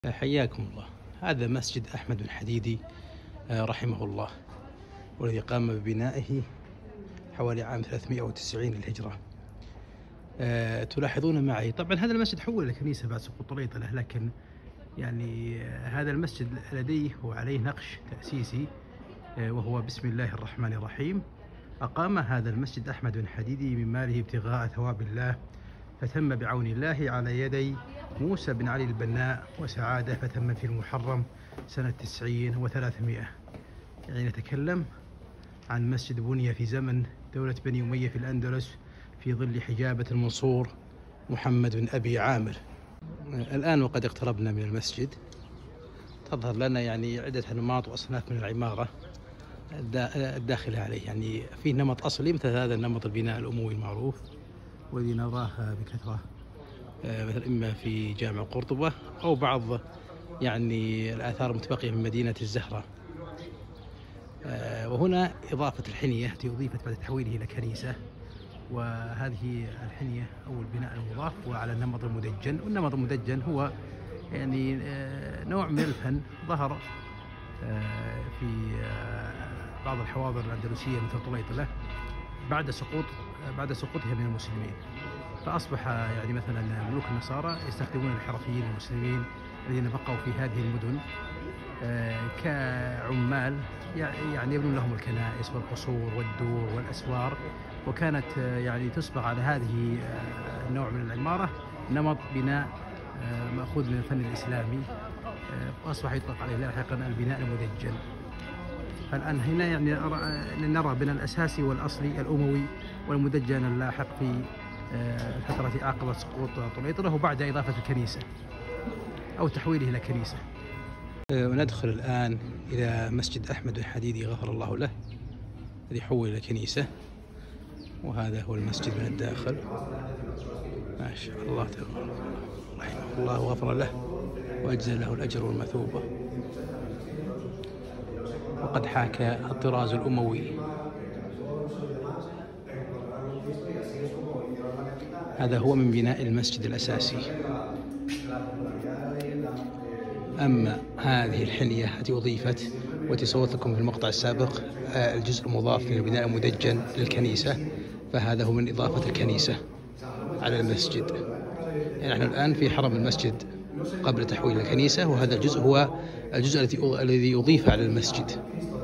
حياكم الله. هذا مسجد أحمد بن حديدي رحمه الله، والذي قام ببنائه حوالي عام 390 للهجرة. تلاحظون معي طبعا هذا المسجد حول إلى كنيسة بعد سقوط طليطلة، لكن يعني هذا المسجد لديه وعليه نقش تأسيسي، وهو بسم الله الرحمن الرحيم. أقام هذا المسجد أحمد بن حديدي من ماله ابتغاء ثواب الله، فتم بعون الله على يدي موسى بن علي البناء وسعادة، فتم في المحرم سنة 90 و300. يعني نتكلم عن مسجد بني في زمن دولة بني أمية في الأندلس في ظل حجابة المنصور محمد بن أبي عامر. الآن وقد اقتربنا من المسجد، تظهر لنا يعني عدة أنماط وأصناف من العمارة الداخلة عليه. يعني فيه نمط أصلي مثل هذا النمط البناء الأموي المعروف، والذي نراه بكثرة مثل إما في جامع قرطبة أو بعض يعني الآثار المتبقية من مدينة الزهرة. وهنا إضافة الحنية التي أضيفت بعد تحويله إلى كنيسة، وهذه الحنية أو البناء المضاف وعلى النمط المدجن. والنمط المدجن هو يعني نوع من الفن ظهر في بعض الحواضر الأندلسية مثل طليطلة بعد سقوطها من المسلمين، فأصبح يعني مثلا ملوك النصارى يستخدمون الحرفيين المسلمين الذين بقوا في هذه المدن كعمال، يعني يبنون لهم الكنائس والقصور والدور والأسوار. وكانت يعني تصبغ على هذه النوع من العمارة نمط بناء مأخوذ من الفن الإسلامي، وأصبح يطلق عليه لاحقا البناء المدجن. فالآن هنا يعني نرى بناء الأساسي والأصلي الأموي والمدجن اللاحق في فترة عقب سقوط طليطلة وبعد إضافة الكنيسة أو تحويله إلى كنيسة. وندخل الآن إلى مسجد أحمد بن حديدي غفر الله له، الذي حول إلى كنيسة. وهذا هو المسجد من الداخل، ما شاء الله تبارك الله، رحمه الله وغفر له وأجزل له الأجر والمثوبة. وقد حاكى الطراز الأموي. هذا هو من بناء المسجد الأساسي. أما هذه الحلية التي أضيفت والتي صورت لكم في المقطع السابق الجزء المضاف للبناء المدجن للكنيسة، فهذا هو من إضافة الكنيسة على المسجد. يعني نحن الآن في حرم المسجد قبل تحويل الكنيسة، وهذا الجزء هو الجزء الذي أضيف على المسجد،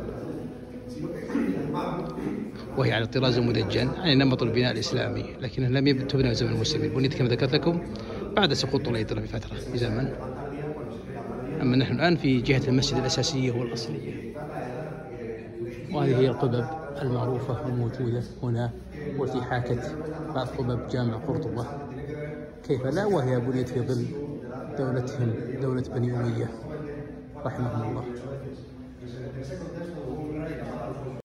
وهي على الطراز المدجن، يعني نمط البناء الإسلامي، لكنه لم تبنى زمن المسلمين، بنيت كما ذكرت لكم بعد سقوط طليطلة بفترة في زمن. أما نحن الآن في جهة المسجد الأساسية والأصلية، وهذه هي القبب المعروفة الموجودة هنا، والتي حاكت بعض قبب جامع قرطبة كيف لا، وهي بنيت في ظل دولتهم دولة بني أمية رحمهم الله.